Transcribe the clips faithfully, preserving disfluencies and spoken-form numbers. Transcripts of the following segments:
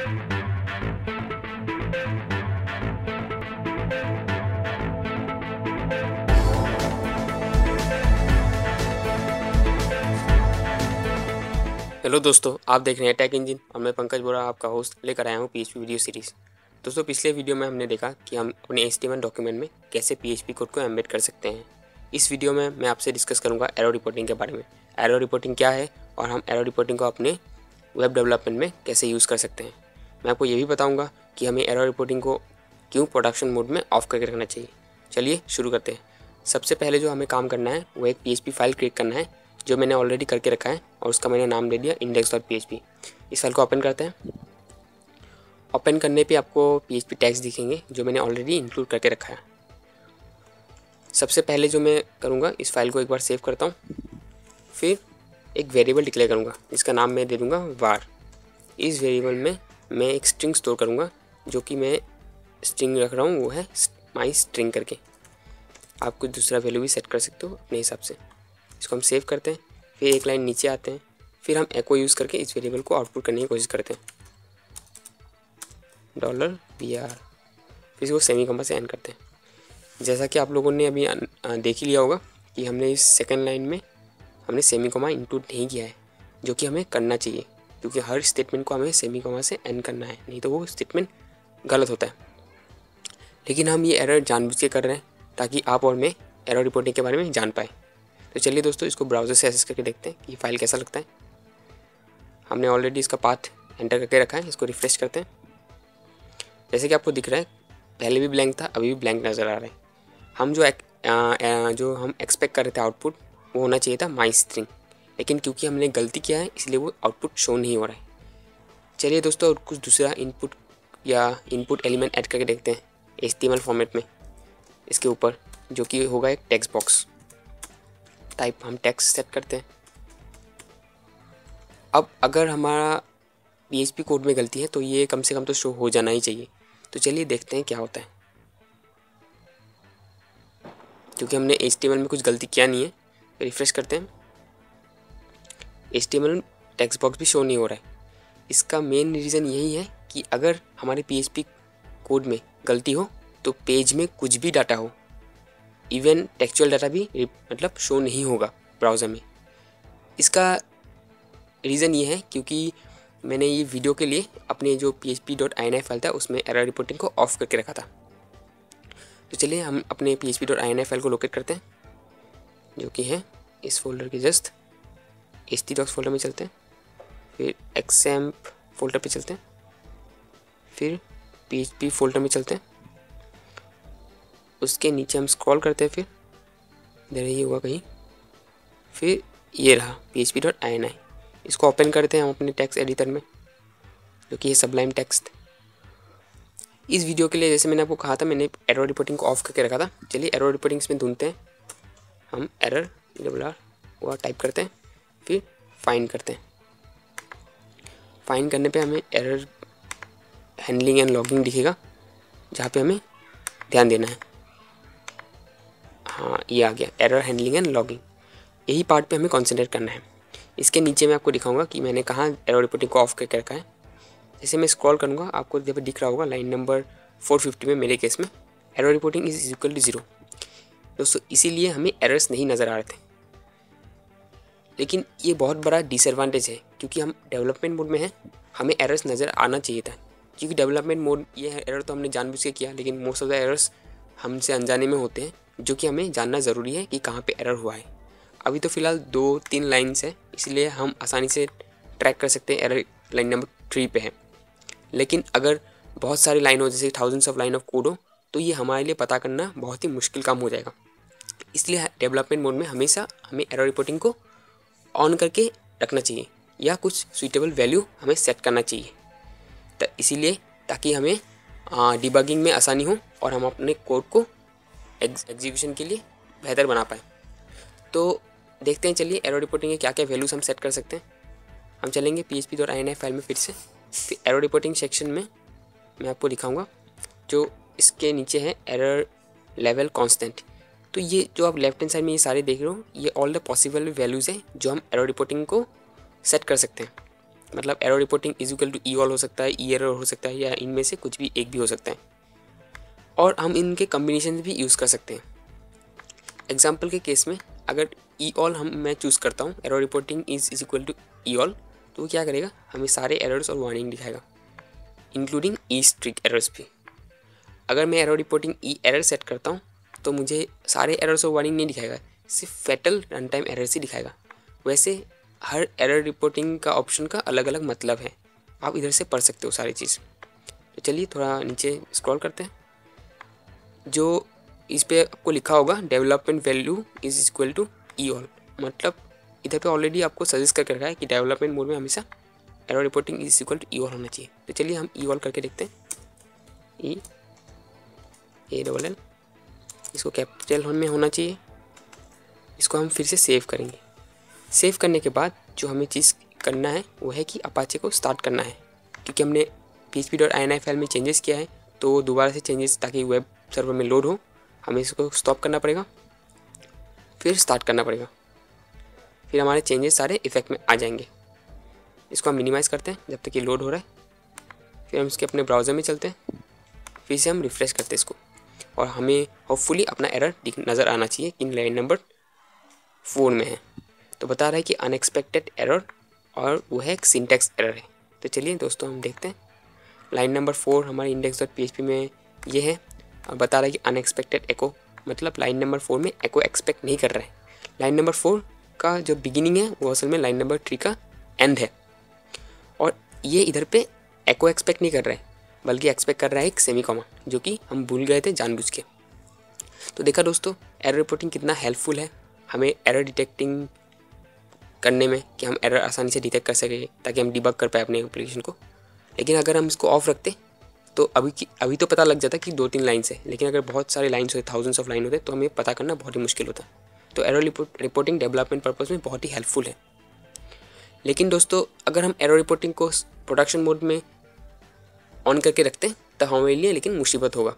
Hello दोस्तों, आप देख रहे हैं टेक इंजन और मैं पंकज बोरा आपका होस्ट लेकर आया हूँ पीएचपी वीडियो सीरीज़। दोस्तों, पिछले वीडियो में हमने देखा कि हम अपने एचटीएमएल डॉक्यूमेंट में कैसे पीएचपी कोड को एम्बेड कर सकते हैं। इस वीडियो में मैं आपसे डिस्कस करूँगा एरर रिपोर्टिंग के बारे में। एरर रिपोर्टिंग क्या है और हम एरर रिपोर्टिंग को अपने वेब डेवलपमेंट में कैसे यूज़ कर सकते हैं। मैं आपको ये भी बताऊँगा कि हमें एरर रिपोर्टिंग को क्यों प्रोडक्शन मोड में ऑफ करके रखना चाहिए। चलिए शुरू करते हैं। सबसे पहले जो हमें काम करना है वो एक पीएचपी फाइल क्रिएट करना है, जो मैंने ऑलरेडी करके रखा है और उसका मैंने नाम दे दिया इंडेक्स डॉट पीएचपी। इस फाइल को ओपन करते हैं। ओपन करने पे आपको पीएचपी टैग्स दिखेंगे जो मैंने ऑलरेडी इंक्लूड करके रखा है। सबसे पहले जो मैं करूँगा, इस फाइल को एक बार सेव करता हूँ, फिर एक वेरिएबल डिक्लेयर करूँगा जिसका नाम मैं दे दूँगा वार। इस वेरिएबल में मैं एक स्ट्रिंग स्टोर करूँगा, जो कि मैं स्ट्रिंग रख रहा हूँ वो है माई स्ट्रिंग करके। आप कुछ दूसरा वैल्यू भी सेट कर सकते हो अपने हिसाब से। इसको हम सेव करते हैं, फिर एक लाइन नीचे आते हैं, फिर हम एको यूज़ करके इस वेरिएबल को आउटपुट करने की कोशिश करते हैं, डॉलर वी आर, फिर इसको सेमी कॉमा से एंड करते हैं। जैसा कि आप लोगों ने अभी देख ही लिया होगा कि हमने इस सेकंड लाइन में हमने सेमी कॉमा इंक्लूड नहीं किया है, जो कि हमें करना चाहिए, क्योंकि हर स्टेटमेंट को हमें सेमी कॉमा से एंड करना है, नहीं तो वो स्टेटमेंट गलत होता है। लेकिन हम ये एरर जानबूझ के कर रहे हैं ताकि आप और मैं एरर रिपोर्टिंग के बारे में जान पाए। तो चलिए दोस्तों, इसको ब्राउज़र से एक्सेस करके देखते हैं कि फाइल कैसा लगता है। हमने ऑलरेडी इसका पाथ एंटर करके रखा है। इसको रिफ्रेश करते हैं। जैसे कि आपको दिख रहा है, पहले भी ब्लैंक था, अभी भी ब्लैंक नज़र आ रहा है। हम जो एक, आ, आ, जो हम एक्सपेक्ट कर रहे थे आउटपुट, वो होना चाहिए था माई स्ट्रिंग, लेकिन क्योंकि हमने गलती किया है इसलिए वो आउटपुट शो नहीं हो रहा है। चलिए दोस्तों, और कुछ दूसरा इनपुट या इनपुट एलिमेंट ऐड करके देखते हैं एचटीएमएल फॉर्मेट में इसके ऊपर, जो कि होगा एक टेक्स्ट बॉक्स टाइप। हम टेक्स्ट सेट करते हैं। अब अगर हमारा पीएचपी कोड में गलती है तो ये कम से कम तो शो हो जाना ही चाहिए। तो चलिए देखते हैं क्या होता है। क्योंकि हमने एचटीएमएल में कुछ गलती किया नहीं है, रिफ्रेश करते हैं। एचटीएमएल टेक्स्ट बॉक्स भी शो नहीं हो रहा है। इसका मेन रीज़न यही है कि अगर हमारे पीएचपी कोड में गलती हो तो पेज में कुछ भी डाटा हो, इवन टेक्सचुअल डाटा भी मतलब शो नहीं होगा ब्राउज़र में। इसका रीज़न ये है क्योंकि मैंने ये वीडियो के लिए अपने जो P H P dot I N I file था उसमें एरर रिपोर्टिंग को ऑफ करके रखा था। तो चलिए हम अपने P H P dot I N I file को लोकेट करते हैं, जो कि है इस फोल्डर के just H T docs folder में चलते हैं, फिर एक्सएम्प फोल्डर पे चलते हैं, फिर पी एच पी फोल्डर में चलते हैं। उसके नीचे हम स्क्रॉल करते हैं, फिर इधर ही होगा कहीं, फिर ये रहा P H P dot I N I. इसको ओपन करते हैं हम अपने टेक्स्ट एडिटर में, जो कि है सबलाइम टेक्स्ट। इस वीडियो के लिए जैसे मैंने आपको कहा था, मैंने एरर रिपोर्टिंग को ऑफ करके रखा था। चलिए एरर रिपोर्टिंग इसमें ढूंढते हैं। हम एरर डबल आर वो टाइप करते हैं, फिर फाइंड करते हैं। फाइंड करने पे हमें एरर हैंडलिंग एंड लॉगिंग दिखेगा, जहाँ पे हमें ध्यान देना है। हाँ, ये आ गया एरर हैंडलिंग एंड लॉगिंग। यही पार्ट पे हमें कॉन्सेंट्रेट करना है। इसके नीचे मैं आपको दिखाऊंगा कि मैंने कहाँ एरर रिपोर्टिंग को ऑफ करके रखा है। जैसे मैं स्क्रॉल करूँगा, आपको जब दिख रहा होगा लाइन नंबर फोर फिफ्टी में, मेरे केस में error reporting is equal to zero. दोस्तों, इसीलिए हमें एरर्स नहीं नज़र आ रहे थे। लेकिन ये बहुत बड़ा डिसएडवांटेज है, क्योंकि हम डेवलपमेंट मोड में हैं, हमें एरर्स नज़र आना चाहिए था। क्योंकि डेवलपमेंट मोड ये है, एरर तो हमने जानबूझ के किया, लेकिन मोस्ट ऑफ द एरर्स हमसे अनजाने में होते हैं, जो कि हमें जानना ज़रूरी है कि कहाँ पे एरर हुआ है। अभी तो फ़िलहाल दो तीन लाइन्स है, इसलिए हम आसानी से ट्रैक कर सकते हैं एरर लाइन नंबर थ्री पे है। लेकिन अगर बहुत सारी लाइन हो, जैसे thousands of line of code हो, तो ये हमारे लिए पता करना बहुत ही मुश्किल काम हो जाएगा। इसलिए डेवलपमेंट मोड में हमेशा हमें एरर रिपोर्टिंग को ऑन करके रखना चाहिए, या कुछ सुइटेबल वैल्यू हमें सेट करना चाहिए। तो इसीलिए ताकि हमें डिबगिंग में आसानी हो और हम अपने कोड को एग्जीक्यूशन के लिए बेहतर बना पाएँ। तो देखते हैं, चलिए एरर रिपोर्टिंग के क्या क्या वैल्यूज़ हम सेट कर सकते हैं। हम चलेंगे P H P dot I N I file में फिर से, फिर एरर रिपोर्टिंग सेक्शन में मैं आपको दिखाऊंगा जो इसके नीचे है एरर लेवल कांस्टेंट। तो ये जो आप लेफ्ट हैंड साइड में ये सारे देख रहे हो, ये ऑल द पॉसिबल वैल्यूज़ हैं जो हम एरर रिपोर्टिंग को सेट कर सकते हैं। मतलब error reporting is equal to E all हो सकता है, ई एरर हो सकता है, या इनमें से कुछ भी एक भी हो सकता है। और हम इनके कम्बिनेशन भी यूज़ कर सकते हैं। एग्जाम्पल के केस में अगर ई ऑल हम मैं चूज़ करता हूँ, error reporting is is equal to E all, तो वो क्या करेगा, हमें सारे एरर्स और वार्निंग दिखाएगा, इंक्लूडिंग ई स्ट्रिक एरर्स भी। अगर मैं error reporting E error set करता हूँ तो मुझे सारे एरर्स और वार्निंग नहीं दिखाएगा, सिर्फ फैटल रन टाइम एरर्स ही दिखाएगा। वैसे हर एरर रिपोर्टिंग का ऑप्शन का अलग अलग मतलब है, आप इधर से पढ़ सकते हो सारी चीज़। तो चलिए थोड़ा नीचे स्क्रॉल करते हैं। जो इस पे आपको लिखा होगा development value is equal to E all, मतलब इधर पे ऑलरेडी आपको सजेस्ट करके रखा है कि डेवलपमेंट मोड में हमेशा error reporting is equal to E all होना चाहिए। तो चलिए हम ई ऑल करके देखते हैं, ई ए डबल एल, इसको कैपिटल में होना चाहिए। इसको हम फिर से सेव करेंगे। सेव करने के बाद जो हमें चीज़ करना है वो है कि अपाचे को स्टार्ट करना है, क्योंकि हमने P H P dot I N I file में चेंजेस किया है, तो दोबारा से चेंजेस ताकि वेब सर्वर में लोड हो, हमें इसको स्टॉप करना पड़ेगा, फिर स्टार्ट करना पड़ेगा, फिर हमारे चेंजेस सारे इफेक्ट में आ जाएंगे। इसको हम मिनिमाइज़ करते हैं जब तक ये लोड हो रहा है, फिर हम इसके अपने ब्राउज़र में चलते हैं, फिर से हम रिफ़्रेश करते हैं इसको, और हमें होपफुली अपना एरर नज़र आना चाहिए कि लाइन नंबर फोर में है। तो बता रहा है कि अनएक्सपेक्टेड एरर, और वो है एक सिंटैक्स एरर है। तो चलिए दोस्तों हम देखते हैं, लाइन नंबर फोर हमारे index dot P H P में ये है, और बता रहा है कि अनएक्सपेक्टेड एको, मतलब लाइन नंबर फोर में एको एक्सपेक्ट नहीं कर रहा है। लाइन नंबर फोर का जो बिगिनिंग है वो असल में लाइन नंबर थ्री का एंड है, और ये इधर पे एको एक्सपेक्ट नहीं कर रहा है, बल्कि एक्सपेक्ट कर रहा है एक सेमी कॉमा, जो कि हम भूल गए थे जानबूझ के। तो देखा दोस्तों एरर रिपोर्टिंग कितना हेल्पफुल है हमें एरर डिटेक्टिंग करने में, कि हम एरर आसानी से डिटेक्ट कर सकें ताकि हम डिबग कर पाए अपने एप्लीकेशन को। लेकिन अगर हम इसको ऑफ रखते तो अभी की अभी तो पता लग जाता कि दो तीन लाइन है, लेकिन अगर बहुत सारे लाइन्स होते, थाउजेंड्स ऑफ लाइन होते, तो हमें पता करना बहुत ही मुश्किल होता। तो एरर रिपोर्टिंग डेवलपमेंट पर्पज़ में बहुत ही हेल्पफुल है। लेकिन दोस्तों अगर हम एरर रिपोर्टिंग को प्रोडक्शन मोड में ऑन करके रखते हैं तब हमारे लिए लेकिन मुसीबत होगा।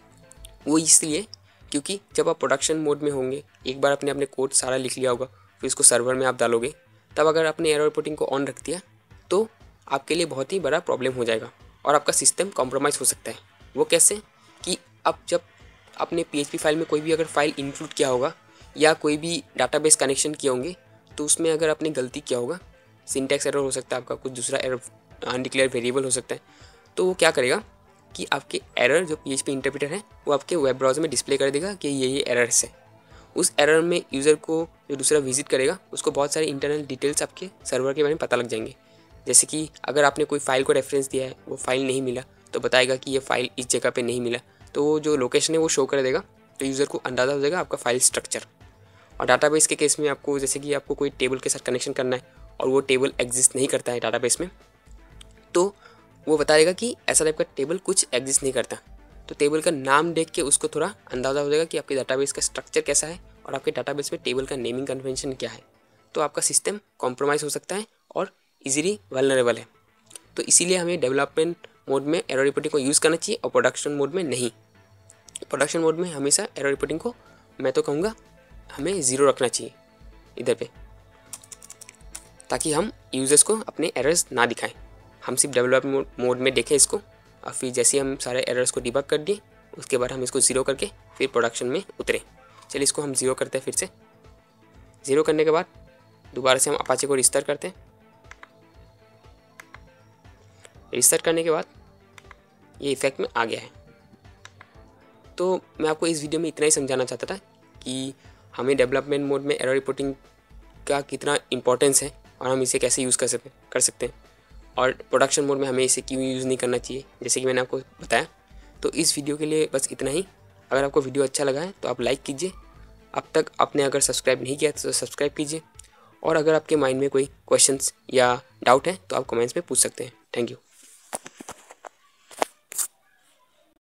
वो इसलिए क्योंकि जब आप प्रोडक्शन मोड में होंगे, एक बार अपने अपने कोड सारा लिख लिया होगा, फिर इसको सर्वर में आप डालोगे, तब अगर आपने एरर रिपोर्टिंग को ऑन रख दिया तो आपके लिए बहुत ही बड़ा प्रॉब्लम हो जाएगा और आपका सिस्टम कॉम्प्रोमाइज़ हो सकता है। वो कैसे कि अब जब आपने पी एच पी फाइल में कोई भी अगर फाइल इंक्लूड किया होगा या कोई भी डाटाबेस कनेक्शन किए होंगे, तो उसमें अगर आपने गलती किया होगा, सिंटैक्स एरर हो सकता है आपका, कुछ दूसरा एरर अनडिक्लेयर वेरिएबल हो सकता है, तो वो क्या करेगा कि आपके एरर जो पी एच पी इंटरप्रेटर है वो आपके वेब ब्राउज़र में डिस्प्ले कर देगा कि ये ये एरर्स है। उस एरर में यूज़र को जो दूसरा विजिट करेगा उसको बहुत सारे इंटरनल डिटेल्स आपके सर्वर के बारे में पता लग जाएंगे। जैसे कि अगर आपने कोई फाइल को रेफरेंस दिया है, वो फाइल नहीं मिला, तो बताएगा कि ये फाइल इस जगह पे नहीं मिला, तो वो जो लोकेशन है वो शो कर देगा, तो यूज़र को अंदाज़ा हो जाएगा आपका फाइल स्ट्रक्चर। और डाटाबेस के केस में आपको जैसे कि आपको कोई टेबल के साथ कनेक्शन करना है और वो टेबल एग्जिस्ट नहीं करता है डाटाबेस में, तो वो बताएगा कि ऐसा टाइप का टेबल कुछ एग्जिस्ट नहीं करता। तो टेबल का नाम देख के उसको थोड़ा अंदाज़ा हो जाएगा कि आपके डाटाबेस का स्ट्रक्चर कैसा है और आपके डाटाबेस में टेबल का नेमिंग कन्वेंशन क्या है। तो आपका सिस्टम कॉम्प्रोमाइज़ हो सकता है और इजीली वल्नरेबल है। तो इसीलिए हमें डेवलपमेंट मोड में एरर रिपोर्टिंग को यूज़ करना चाहिए और प्रोडक्शन मोड में नहीं। प्रोडक्शन मोड में हमेशा एरर रिपोर्टिंग को मैं तो कहूँगा हमें ज़ीरो रखना चाहिए इधर पे, ताकि हम यूज़र्स को अपने एरर्स ना दिखाएं। हम सिर्फ डेवलपमेंट मोड में देखें इसको, और फिर जैसे हम सारे एरर्स को डिबग कर दिए उसके बाद हम इसको ज़ीरो करके फिर प्रोडक्शन में उतरे। चलिए इसको हम ज़ीरो करते हैं। फिर से ज़ीरो करने के बाद दोबारा से हम अपाचे को रिस्टार्ट करते हैं। रिस्टार्ट करने के बाद ये इफेक्ट में आ गया है। तो मैं आपको इस वीडियो में इतना ही समझाना चाहता था कि हमें डेवलपमेंट मोड में एरर रिपोर्टिंग का कितना इंपॉर्टेंस है और हम इसे कैसे यूज़ कर सकते कर सकते हैं और प्रोडक्शन मोड में हमें इसे क्यों यूज़ नहीं करना चाहिए, जैसे कि मैंने आपको बताया। तो इस वीडियो के लिए बस इतना ही। अगर आपको वीडियो अच्छा लगा है तो आप लाइक कीजिए। अब तक आपने अगर सब्सक्राइब नहीं किया तो सब्सक्राइब कीजिए, और अगर आपके माइंड में कोई क्वेश्चंस या डाउट है तो आप कमेंट्स में पूछ सकते हैं। Thank you.